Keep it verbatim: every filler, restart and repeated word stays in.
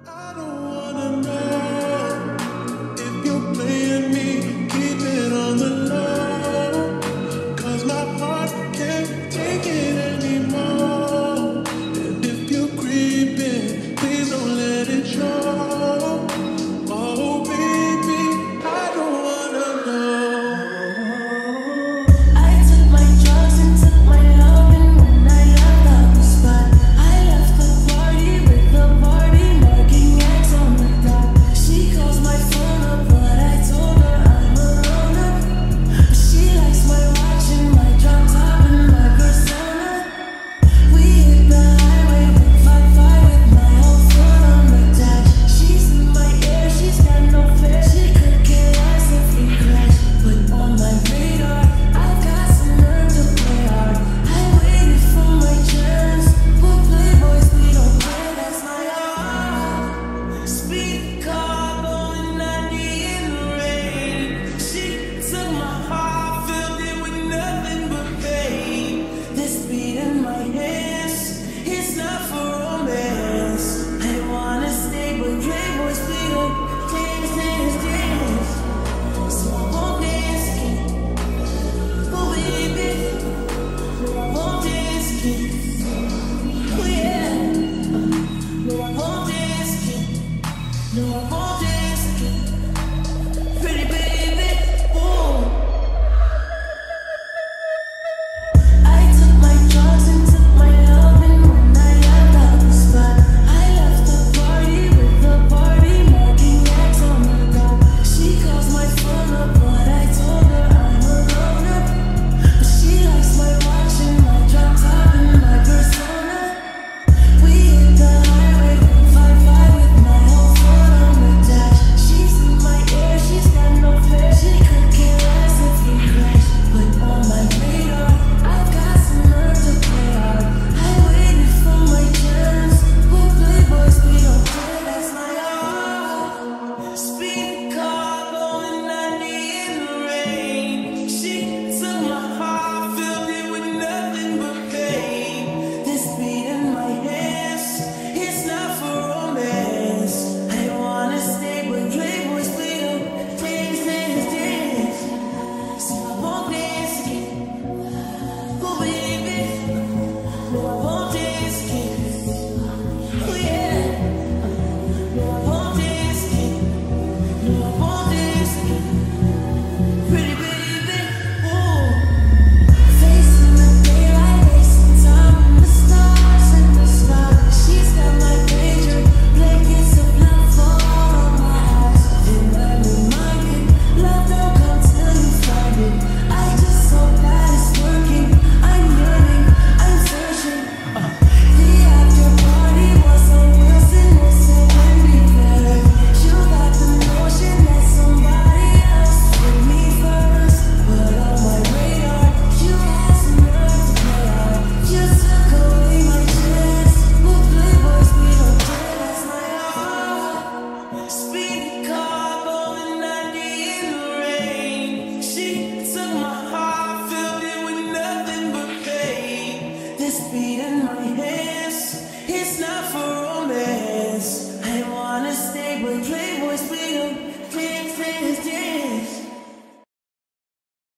I don't wanna know if you're playing me, keep it on the low, 'cause my heart can't take it anymore. And if you're creeping, please don't let it show. Oh baby, I don't wanna know. I took my drugs and took my loving when I left out the spot. I left the party with the party marking X on the dot. She calls my phone up, but I told her I'm a loner. She likes my watch and my drop top and my persona. We hit the highway with five five with my whole foot on the dash. She's in my ear, she's got no fear. She could care less if we crash. But on my radar, I've got some nerve to play hard. I waited for my chance. We're playboys, we don't play, that's my heart. Speed car blowing ninety in the rain. She took my heart, filled it with nothing but pain. This beat in my hands, it's not for romance. I wanna stay, but playboys, we don't dance, dance, dance. So I won't dance again. Oh baby, no I won't dance again. Oh yeah, no I won't dance again. No I won't dance.